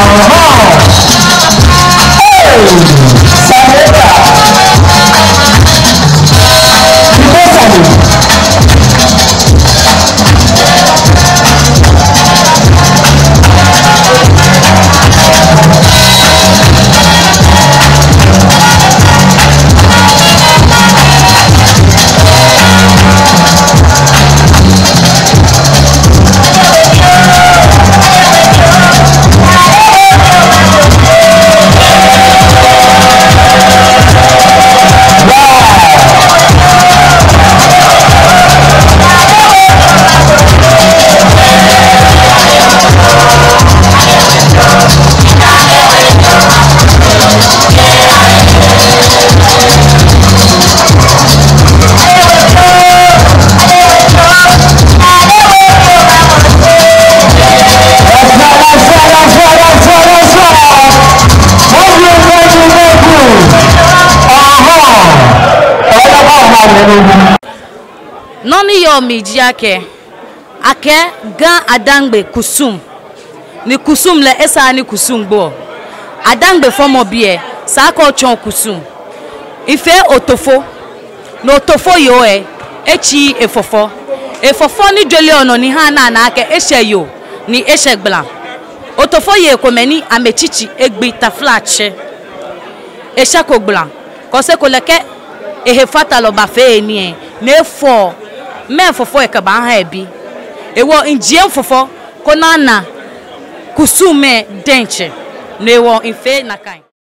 Noni yo miji ake gan adangbe kusum ni kusum le esa ni kusum bo adangbe fomo bie sa ko chon kusum ife otofo no otofo yo echi efofo ni dwele ono ni ha na ake ehye yo ni ehye gbla otofo ye komeni amechichi egbi taflache ehye ko gbla ko se ko leke ehe fatalo ba fe ni nefo me fofo e ka ba ha ebi ewo njie fofo ko na kusume denche newo infe na kan